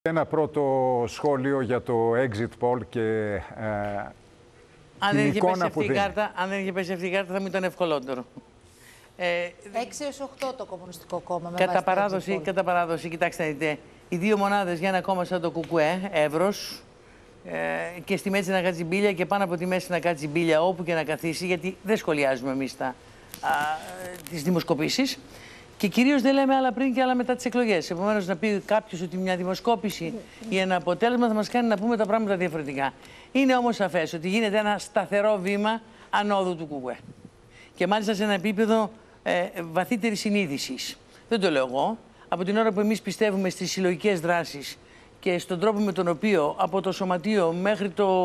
Ένα πρώτο σχόλιο για το exit poll και αν την εικόνα που δίνει. Αν δεν είχε πέσει αυτή η κάρτα θα μου ήταν ευκολότερο. 6 έως 8 το Κομμουνιστικό Κόμμα. Κατά παράδοση, κοιτάξτε να δείτε, οι δύο μονάδες για ένα κόμμα σαν το ΚΚΕ, Εύρος, και στη μέση να κάτσει μπίλια και πάνω από τη μέση να κάτσει μπίλια όπου και να καθίσει, γιατί δεν σχολιάζουμε εμείς τις δημοσκοπήσεις. Και κυρίως δεν λέμε άλλα πριν και άλλα μετά τις εκλογές. Επομένως, να πει κάποιος ότι μια δημοσκόπηση ή ένα αποτέλεσμα θα μας κάνει να πούμε τα πράγματα διαφορετικά. Είναι όμως σαφές ότι γίνεται ένα σταθερό βήμα ανόδου του ΚΚΕ. Και μάλιστα σε ένα επίπεδο βαθύτερης συνείδησης. Δεν το λέω εγώ. Από την ώρα που εμείς πιστεύουμε στις συλλογικές δράσεις και στον τρόπο με τον οποίο από το σωματείο μέχρι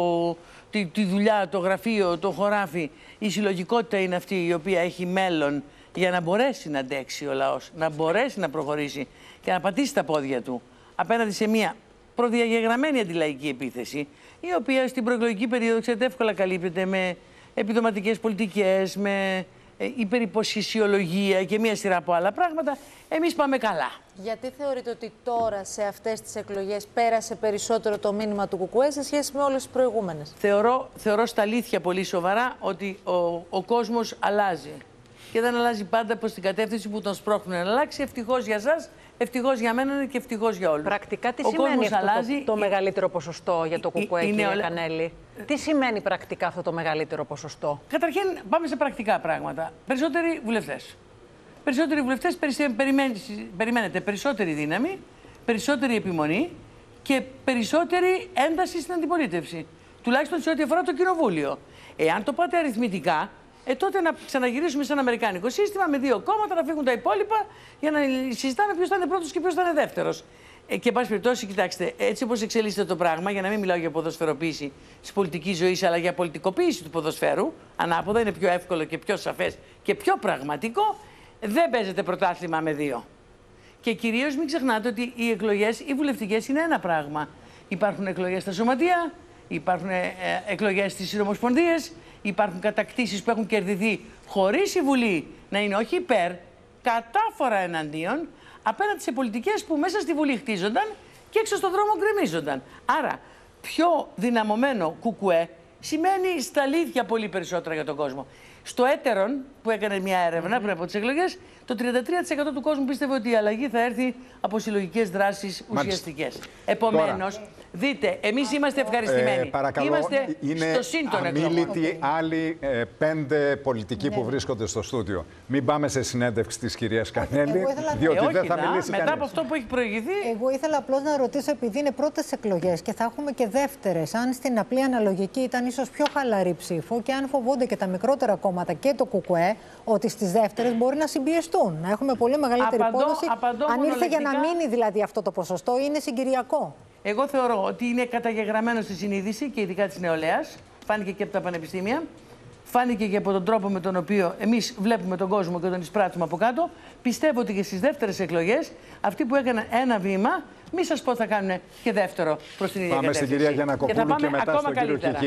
τη δουλειά, το γραφείο, το χωράφι, η συλλογικότητα είναι αυτή η οποία έχει μέλλον για να μπορέσει να αντέξει ο λαός, να μπορέσει να προχωρήσει και να πατήσει τα πόδια του απέναντι σε μια προδιαγεγραμμένη αντιλαϊκή επίθεση, η οποία στην προεκλογική περίοδο, ξέρετε, εύκολα καλύπτεται με επιδοματικές πολιτικές, με υπερυποσυσιολογία και μία σειρά από άλλα πράγματα. Εμείς πάμε καλά. Γιατί θεωρείτε ότι τώρα σε αυτές τις εκλογές πέρασε περισσότερο το μήνυμα του ΚΚΕ σε σχέση με όλες τις προηγούμενες? Θεωρώ στα αλήθεια πολύ σοβαρά ότι ο κόσμος αλλάζει. Και δεν αλλάζει πάντα προς την κατεύθυνση που τον σπρώχνουν να αλλάξει. Ευτυχώς για εσάς, ευτυχώς για μένα και ευτυχώς για όλους. Πρακτικά τι σημαίνει αυτό το μεγαλύτερο ποσοστό για το ΚΚΕ, κύριε Κανέλη? Τι σημαίνει πρακτικά αυτό το μεγαλύτερο ποσοστό? Καταρχήν, πάμε σε πρακτικά πράγματα. Περισσότεροι βουλευτές. Περισσότεροι βουλευτές περιμένετε περισσότερη δύναμη, περισσότερη επιμονή και περισσότερη ένταση στην αντιπολίτευση. Τουλάχιστον σε ό,τι αφορά το κοινοβούλιο. Εάν το πάτε αριθμητικά, τότε να ξαναγυρίσουμε σε ένα αμερικάνικο σύστημα με δύο κόμματα, να φύγουν τα υπόλοιπα για να συζητάμε ποιος θα είναι πρώτος και ποιος θα είναι δεύτερος. Και εν πάση περιπτώσει, κοιτάξτε, έτσι όπως εξελίσσεται το πράγμα, για να μην μιλάω για ποδοσφαιροποίηση της πολιτικής ζωής, αλλά για πολιτικοποίηση του ποδοσφαίρου, ανάποδα, είναι πιο εύκολο και πιο σαφές και πιο πραγματικό, δεν παίζεται πρωτάθλημα με δύο. Και κυρίως μην ξεχνάτε ότι οι εκλογές, οι βουλευτικές, είναι ένα πράγμα. Υπάρχουν εκλογές στα σωματεία, υπάρχουν εκλογές στις συνομοσπονδίες, υπάρχουν κατακτήσεις που έχουν κερδιθεί χωρίς η Βουλή να είναι όχι υπέρ, κατάφορα εναντίον, απέναντι σε πολιτικές που μέσα στη Βουλή χτίζονταν και έξω στον δρόμο γκρεμίζονταν. Άρα, πιο δυναμωμένο ΚΚΕ σημαίνει στα αλήθεια πολύ περισσότερα για τον κόσμο. Στο Έτερον, που έκανε μια έρευνα πριν από τις εκλογές, το 33% του κόσμου πίστευε ότι η αλλαγή θα έρθει από συλλογικές δράσεις ουσιαστικές. Επομένως, δείτε, εμείς είμαστε ευχαριστημένοι. Είμαστε στο σύν των εκλογών. Αμίλητοι άλλοι 5 πολιτικοί που βρίσκονται στο στούντιο. Μην πάμε σε συνέντευξη της κυρίας Κανέλη, διότι δεν θα μιλήσει μετά από αυτό που έχει προηγηθεί. Εγώ ήθελα απλώς να ρωτήσω, επειδή είναι πρώτες εκλογές και θα έχουμε και δεύτερες, αν στην απλή αναλογική ήταν ίσως πιο χαλαρή ψήφο και αν φοβούνται και τα μικρότερα κόμματα και το ΚΚΕ ότι στις δεύτερες μπορεί να συμπιεστούν, να έχουμε πολύ μεγαλύτερη υπόδοση. Αν ήρθε για να μείνει δηλαδή αυτό το ποσοστό, είναι συγκυριακό. Εγώ θεωρώ ότι είναι καταγεγραμμένο στη συνείδηση και ειδικά της νεολαίας. Φάνηκε και από τα πανεπιστήμια. Φάνηκε και από τον τρόπο με τον οποίο εμείς βλέπουμε τον κόσμο και τον εισπράττουμε από κάτω. Πιστεύω ότι και στις δεύτερες εκλογές αυτοί που έκαναν ένα βήμα, μη σας πω θα κάνουν και δεύτερο προς την ίδια κατεύθυνση. Πάμε στην κυρία Γιαννακοπούλου και μετά στον κύριο Κικίλια.